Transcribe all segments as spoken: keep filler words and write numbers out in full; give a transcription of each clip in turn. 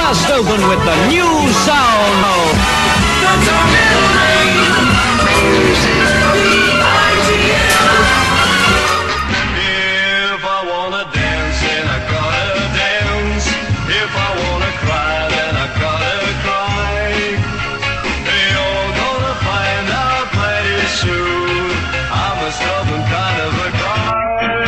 Bust open with the new sound. The terminal If I wanna dance, then I gotta dance. If I wanna cry, then I gotta cry. You're gonna find out mighty soon I'm a stubborn kind of a guy.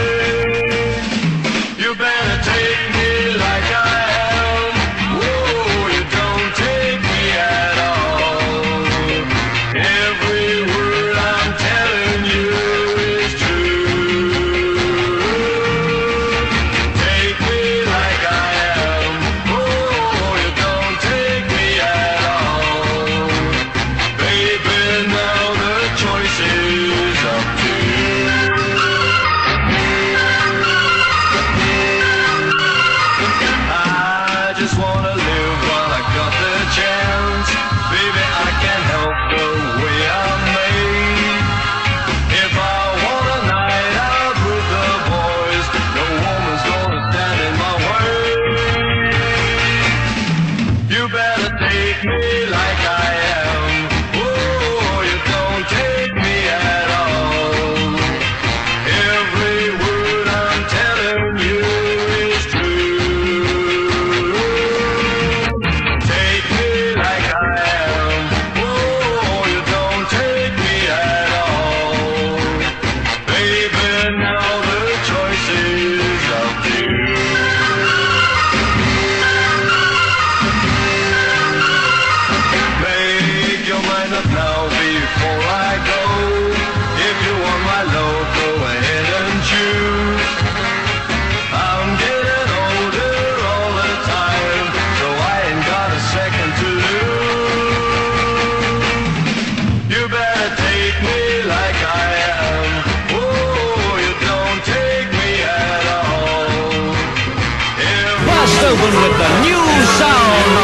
You better take me like I am. Whoa, you don't take me at all. Every word I'm telling you is true. Take me like I am. Whoa, you don't take me at all. Baby, now the choice is up to you. I just wanna live while I got the chance. Baby, I can't help the way I'm made. If I want a night out with the boys, no woman's gonna stand in my way. You better take me like I am. Oh, you don't take me at all. Every word I'm telling you is true. Take me like I am. Oh, you don't take me at all. Baby, now the choice is up to you. Make your mind up now before I go. If you want my love, go ahead and choose. I'm getting older all the time, so I ain't got a second to lose. You better take me like I am. Oh, you don't take me at all. Every Bust open with the new sound.